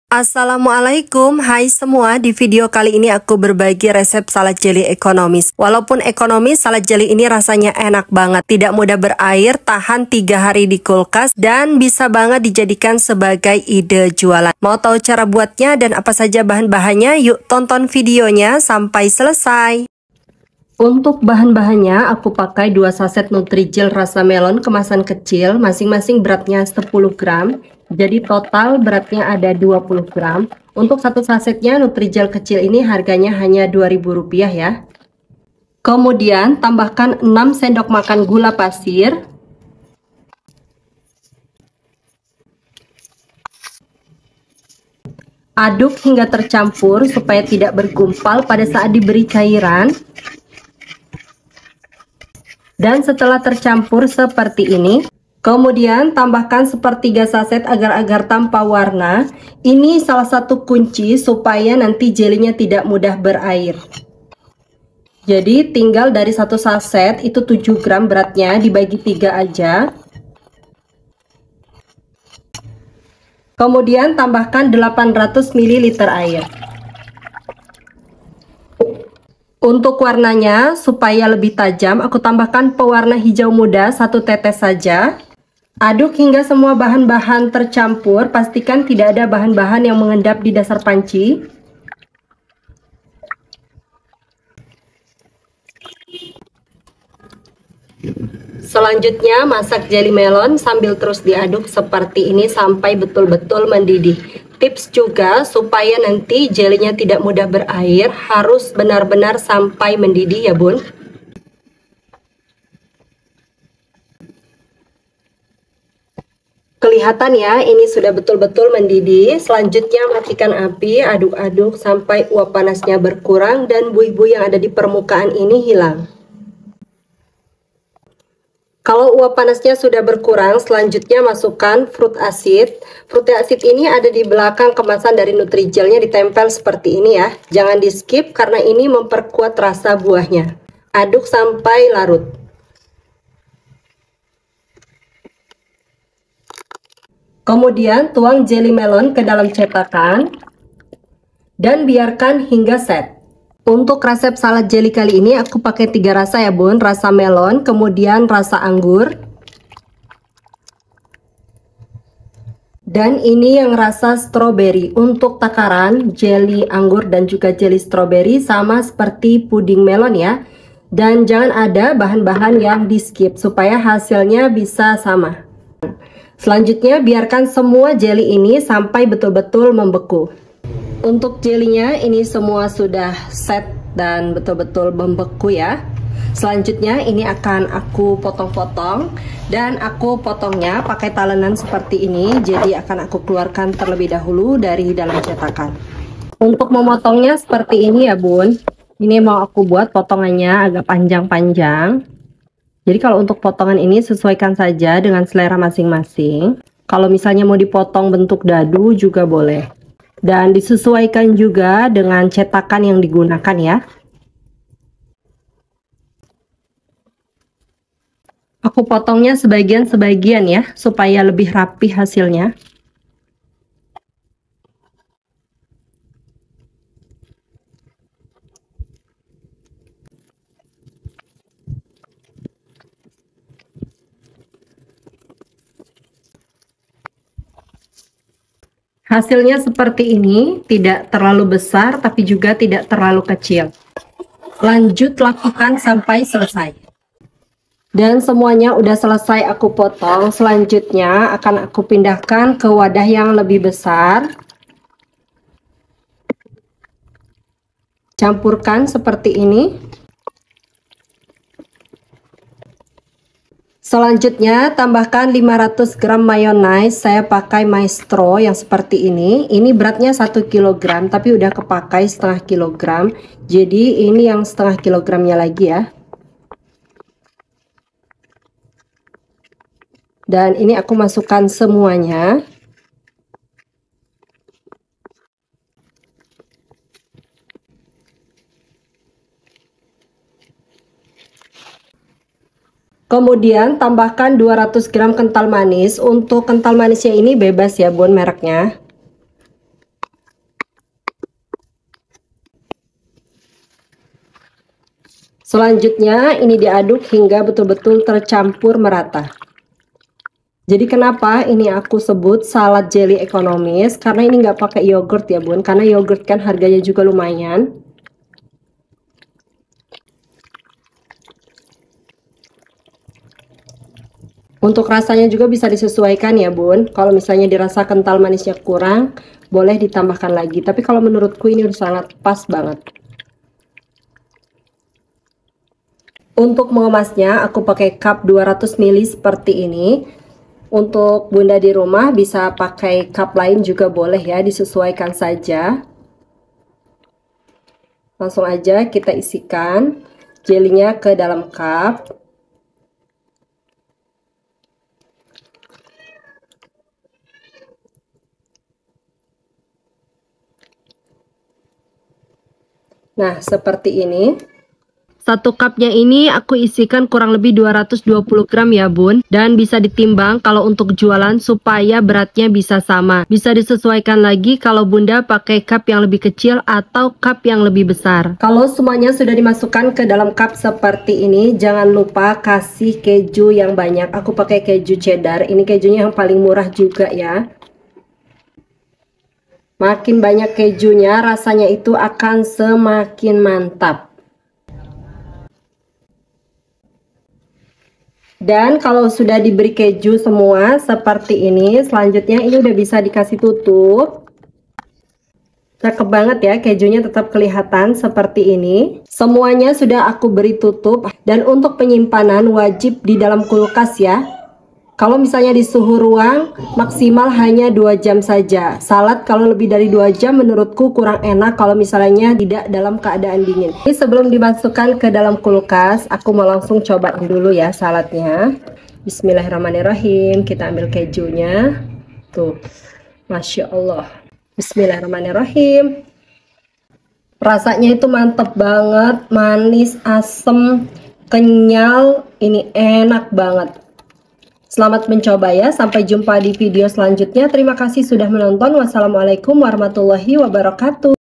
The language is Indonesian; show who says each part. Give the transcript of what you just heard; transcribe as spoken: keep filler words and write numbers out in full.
Speaker 1: Assalamualaikum, hai semua. Di video kali ini aku berbagi resep salad jelly ekonomis. Walaupun ekonomis, salad jelly ini rasanya enak banget. Tidak mudah berair, tahan tiga hari di kulkas, dan bisa banget dijadikan sebagai ide jualan. Mau tahu cara buatnya dan apa saja bahan-bahannya? Yuk tonton videonya sampai selesai. Untuk bahan-bahannya, aku pakai dua saset Nutrijel rasa melon kemasan kecil, masing-masing beratnya sepuluh gram. Jadi total beratnya ada dua puluh gram. Untuk satu sasetnya Nutrijel kecil ini harganya hanya dua ribu rupiah ya. Kemudian tambahkan enam sendok makan gula pasir. Aduk hingga tercampur supaya tidak bergumpal pada saat diberi cairan. Dan setelah tercampur seperti ini, kemudian tambahkan sepertiga saset agar-agar tanpa warna. Ini salah satu kunci supaya nanti jelinya tidak mudah berair. Jadi tinggal dari satu saset itu tujuh gram beratnya dibagi tiga aja. Kemudian tambahkan delapan ratus mililiter air. Untuk warnanya supaya lebih tajam, aku tambahkan pewarna hijau muda satu tetes saja. Aduk hingga semua bahan-bahan tercampur, pastikan tidak ada bahan-bahan yang mengendap di dasar panci. Selanjutnya masak jelly melon sambil terus diaduk seperti ini sampai betul-betul mendidih. Tips juga supaya nanti jelinya tidak mudah berair, harus benar-benar sampai mendidih ya bun. Kelihatan ya, ini sudah betul-betul mendidih. Selanjutnya matikan api, aduk-aduk sampai uap panasnya berkurang dan buih-buih yang ada di permukaan ini hilang. Kalau uap panasnya sudah berkurang, selanjutnya masukkan fruit asid. Fruit asid ini ada di belakang kemasan dari Nutrijelnya, ditempel seperti ini ya. Jangan di skip karena ini memperkuat rasa buahnya. Aduk sampai larut. Kemudian tuang jelly melon ke dalam cetakan dan biarkan hingga set. Untuk resep salad jelly kali ini aku pakai tiga rasa ya bun, rasa melon, kemudian rasa anggur, dan ini yang rasa stroberi. Untuk takaran jelly anggur dan juga jelly stroberi sama seperti puding melon ya, dan jangan ada bahan-bahan yang di skip supaya hasilnya bisa sama. Selanjutnya biarkan semua jelly ini sampai betul-betul membeku. Untuk jelinya ini semua sudah set dan betul-betul membeku ya. Selanjutnya ini akan aku potong-potong dan aku potongnya pakai talenan seperti ini. Jadi akan aku keluarkan terlebih dahulu dari dalam cetakan. Untuk memotongnya seperti ini ya bun. Ini mau aku buat potongannya agak panjang-panjang. Jadi kalau untuk potongan ini sesuaikan saja dengan selera masing-masing. Kalau misalnya mau dipotong bentuk dadu juga boleh. Dan disesuaikan juga dengan cetakan yang digunakan ya. Aku potongnya sebagian-sebagian ya, supaya lebih rapi hasilnya. Hasilnya seperti ini, tidak terlalu besar tapi juga tidak terlalu kecil. Lanjut lakukan sampai selesai. Dan semuanya udah selesai aku potong. Selanjutnya akan aku pindahkan ke wadah yang lebih besar. Campurkan seperti ini. Selanjutnya tambahkan lima ratus gram mayonnaise. Saya pakai Maestro yang seperti ini. Ini beratnya satu kilogram tapi udah kepakai setengah kilogram. Jadi ini yang setengah kilogramnya lagi ya. Dan ini aku masukkan semuanya. Kemudian tambahkan dua ratus gram kental manis. Untuk kental manisnya ini bebas ya bun mereknya. Selanjutnya ini diaduk hingga betul-betul tercampur merata. Jadi kenapa ini aku sebut salad jelly ekonomis? Karena ini nggak pakai yogurt ya bun, karena yogurt kan harganya juga lumayan. Untuk rasanya juga bisa disesuaikan ya bun. Kalau misalnya dirasa kental manisnya kurang, boleh ditambahkan lagi. Tapi kalau menurutku ini udah sangat pas banget. Untuk mengemasnya aku pakai cup dua ratus mililiter seperti ini. Untuk bunda di rumah bisa pakai cup lain juga boleh ya, disesuaikan saja. Langsung aja kita isikan jelinya ke dalam cup. Nah, seperti ini. Satu cupnya ini aku isikan kurang lebih dua ratus dua puluh gram ya bun. Dan bisa ditimbang kalau untuk jualan supaya beratnya bisa sama. Bisa disesuaikan lagi kalau bunda pakai cup yang lebih kecil atau cup yang lebih besar. Kalau semuanya sudah dimasukkan ke dalam cup seperti ini, jangan lupa kasih keju yang banyak. Aku pakai keju cheddar, ini kejunya yang paling murah juga ya. Makin banyak kejunya, rasanya itu akan semakin mantap. Dan kalau sudah diberi keju semua seperti ini, selanjutnya ini udah bisa dikasih tutup. Cakep banget ya, kejunya tetap kelihatan seperti ini. Semuanya sudah aku beri tutup. Dan untuk penyimpanan wajib di dalam kulkas ya. Kalau misalnya di suhu ruang maksimal hanya dua jam saja. Salad kalau lebih dari dua jam menurutku kurang enak kalau misalnya tidak dalam keadaan dingin. Ini sebelum dimasukkan ke dalam kulkas, aku mau langsung cobain dulu ya saladnya. Bismillahirrahmanirrahim. Kita ambil kejunya. Tuh, Masya Allah. Bismillahirrahmanirrahim. Rasanya itu mantep banget, manis, asem, kenyal. Ini enak banget. Selamat mencoba ya, sampai jumpa di video selanjutnya. Terima kasih sudah menonton. Wassalamualaikum warahmatullahi wabarakatuh.